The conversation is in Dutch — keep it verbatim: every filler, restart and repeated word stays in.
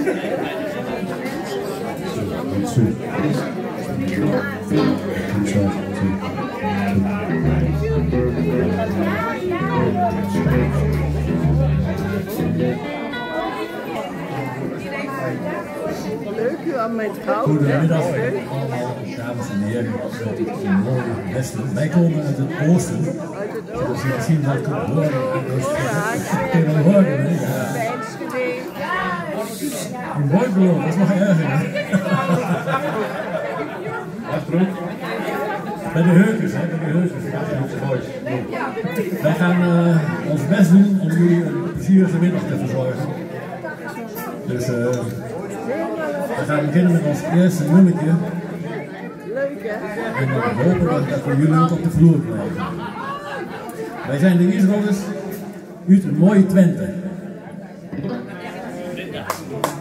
Leuk, u aan mijn trouw. Goedemiddag allemaal, dames en heren. Het is een mooi westen. Wij komen uit het oosten. Uit het Dus oosten. je zien dat ik het hoor. Dat kun je wel horen, hè? Ja. In Bordeaux, dat is nog erger. Achterom. Bij de heukers, hè? Bij de heukers. Wij gaan uh, ons best doen om jullie een plezierige middag te verzorgen. Dus uh, we gaan beginnen met ons eerste nummertje. Leuk hè? En we hopen dat we jullie ook op de vloer krijgen. Wij zijn de Israëli's uit een mooie Twente.